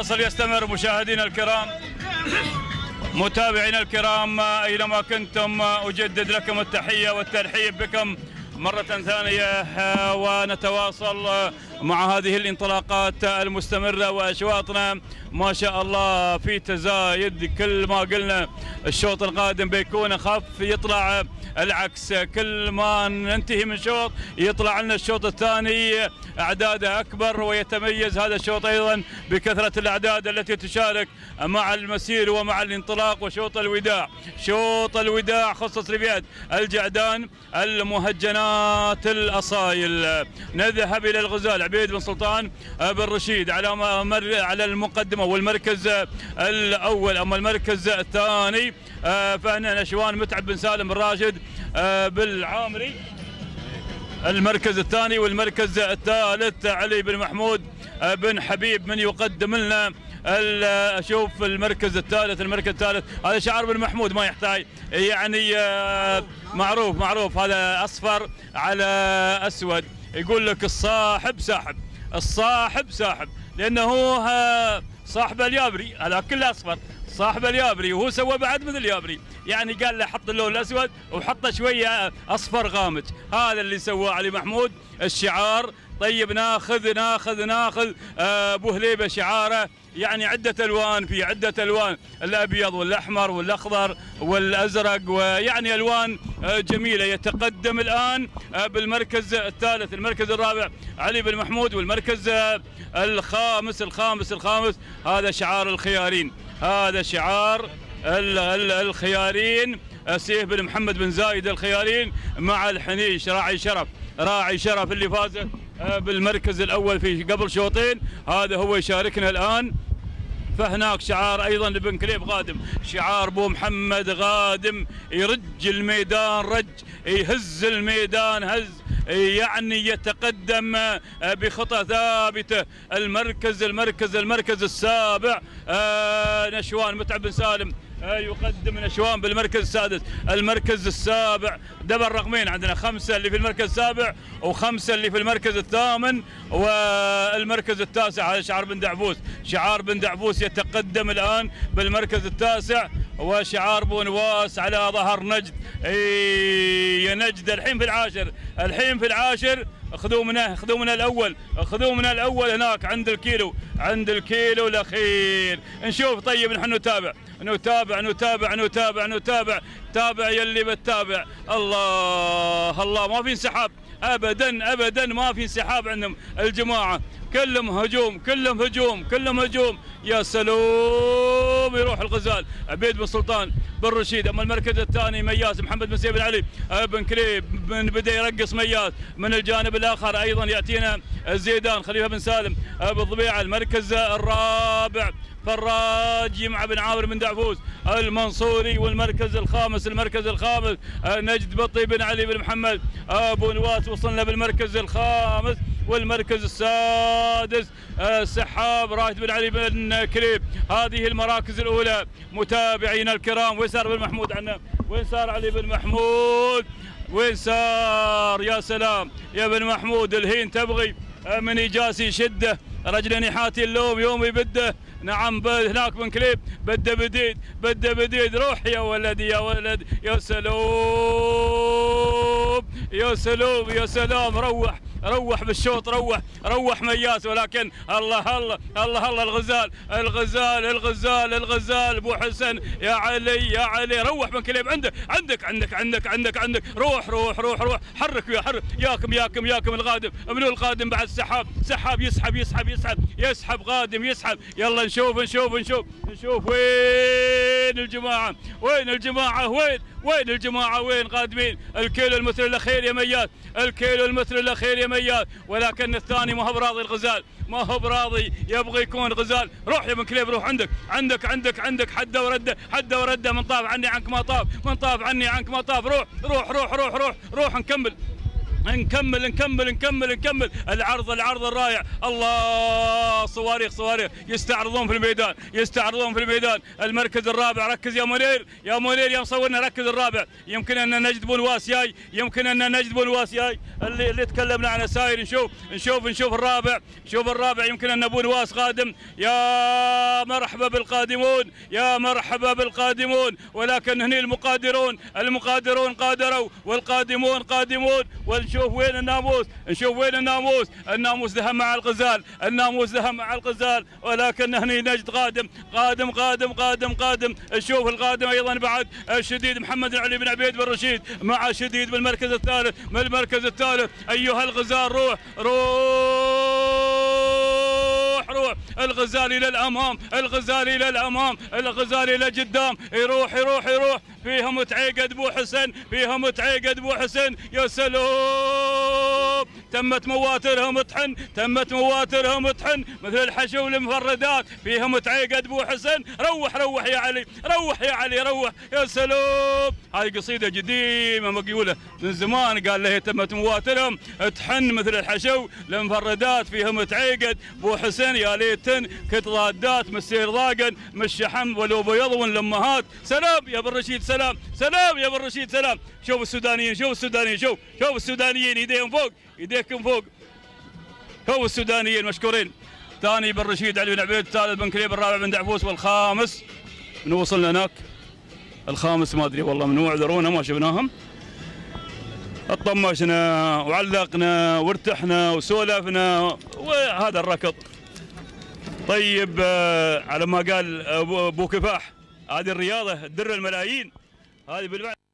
الفاصل يستمر مشاهدينا الكرام، متابعينا الكرام أينما كنتم، أجدد لكم التحية والترحيب بكم مرة ثانية، ونتواصل مع هذه الانطلاقات المستمرة وأشواطنا ما شاء الله في تزايد. كل ما قلنا الشوط القادم بيكون أخف يطلع العكس، كل ما ننتهي من شوط يطلع لنا الشوط الثاني أعداده أكبر، ويتميز هذا الشوط أيضا بكثرة الأعداد التي تشارك مع المسير ومع الانطلاق. وشوط الوداع، شوط الوداع خصص لفئة الجعدان المهجنات الأصايل. نذهب إلى الغزال عبيد بن سلطان بن رشيد على المقدمة والمركز الأول. أما المركز الثاني فهنا نشوان متعب بن سالم بن راشد بالعامري المركز الثاني، والمركز الثالث علي بن محمود بن حبيب من يقدم لنا. اشوف المركز الثالث هذا شعار بن محمود ما يحتاج يعني معروف هذا اصفر على اسود. يقول لك الصاحب ساحب لانه صاحب اليابري، هذا كله اصفر، صاحب اليابري، وهو سوى بعد مثل اليابري، يعني قال له حط اللون الاسود وحط شويه اصفر غامج. هذا اللي سواه علي محمود الشعار. طيب ناخذ ابو هليبه شعاره يعني عده الوان، في عده الوان، الابيض والاحمر والاخضر والازرق، ويعني الوان جميله. يتقدم الان بالمركز الثالث، المركز الرابع علي بن محمود، والمركز الخامس هذا شعار الخيارين، هذا شعار الخيارين، سيف بن محمد بن زايد الخيارين مع الحنيش راعي شرف اللي فاز بالمركز الاول في قبل شوطين، هذا هو يشاركنا الان. فهناك شعار ايضا لبن كليب غادم، شعار ابو محمد غادم، يرج الميدان يهز الميدان هز، يعني يتقدم بخطى ثابته. المركز السابع نشوان متعب بن سالم يقدم نشوان بالمركز السادس. المركز السابع دبل رقمين، عندنا 5 اللي في المركز السابع و5 اللي في المركز الثامن، والمركز التاسع هذا شعار بن دعبوس يتقدم الآن بالمركز التاسع، وشعار بو نواس على ظهر نجد. يا نجد الحين في العاشر خذوا من الاول هناك عند الكيلو الاخير. نشوف طيب، نحن نتابع تابع يلي بتتابع. الله ما في انسحاب ابدا ما في انسحاب عندهم الجماعه، كلهم هجوم. يا سلام، يروح الغزال عبيد بن سلطان بن رشيد. اما المركز الثاني مياس محمد بن سيف بن علي بن كليب بدا يرقص مياس. من الجانب الاخر ايضا ياتينا زيدان خليفه بن سالم بالضبيعه. المركز الرابع فراج مع بن عامر بن دعفوس المنصوري. والمركز الخامس نجد بطي بن علي بن محمد ابو نواس. وصلنا بالمركز الخامس. والمركز السادس سحاب راشد بن علي بن كليب. هذه المراكز الاولى متابعينا الكرام. وين صار بن محمود عنا؟ وين صار علي بن محمود؟ وين صار؟ يا سلام يا بن محمود، الهين تبغي من يجاسي شده رجل نحاتي اللوم يوم يبده. نعم هناك بن كليب بده بديد روح يا ولد يا سلام روح بالشوط، روح مياس. ولكن الله الغزال ابو حسن يا علي روح بن كليب. عندك روح حرك ياكم الغادم. منو القادم بعد؟ سحاب يسحب غادم يسحب. يلا نشوف وين الجماعه وين قادمين. الكيلو المتر الاخير يا مياس، ولكن الثاني ما هو براضي الغزال، ما هو براضي، يبغى يكون غزال. روح يا بن كليب روح. عندك حده ورده من طاف عني عنك ما طاف، روح نكمل. نكمل نكمل نكمل نكمل. العرض الرائع. الله، صواريخ صواريخ يستعرضون في الميدان، يستعرضون في الميدان. المركز الرابع، ركز يا منير، يا منير يا مصورنا، ركز الرابع. يمكن ان نجد بونواس جاي، يمكن ان نجد بونواس جاي اللي تكلمنا عنه ساير. نشوف الرابع، شوف الرابع. يمكن ان بونواس قادم. يا مرحبا بالقادمون، يا مرحبا بالقادمون. ولكن هني المقادرون قادروا والقادمون قادمون. ونشوف وين الناموس، نشوف وين الناموس. الناموس ذهب مع الغزال، الناموس ذهب مع الغزال. ولكن هني نجد قادم قادم قادم قادم قادم. نشوف القادم ايضا بعد الشديد محمد علي بن عبيد بن رشيد مع شديد بالمركز الثالث. من المركز الثالث ايها الغزال، روح روح الغزال الى الامام، الغزال الى الامام، الغزال الى قدام. يروح يروح يروح. فيها متعيقد بو حسن، فيها متعيقد بو حسن. يا سلام، تمت مواترها مطحن، تمت مواترها مطحن مثل الحشو المفردات. فيها متعيقد بو حسن. روح روح يا علي، روح يا علي، روح. يا سلام، هذه قصيده قديمه مقوله من زمان، قال له تمت مواترهم تحن مثل الحشو المفردات. فيها متعيقد بو حسن. يا ليتن كنت ضادات مسير ضاقن مش شحم ولو بيضون لامهات. سلام يا بن رشيد، سلام سلام يا بن رشيد، سلام. شوف السودانيين، شوف السودانيين، شوف السودانيين، ايديهم فوق، ايديكم فوق. شوف السودانيين مشكورين. ثاني بن رشيد علي بن عبيد، الثالث بن كليب، الرابع بن دعفوس، والخامس من وصلنا هناك. الخامس ما ادري والله منو، اعذرونا ما شفناهم. طمشنا وعلقنا وارتحنا وسولفنا وهذا الركض. طيب على ما قال ابو كفاح، هذه الرياضه تدر الملايين، هذه بالفعل.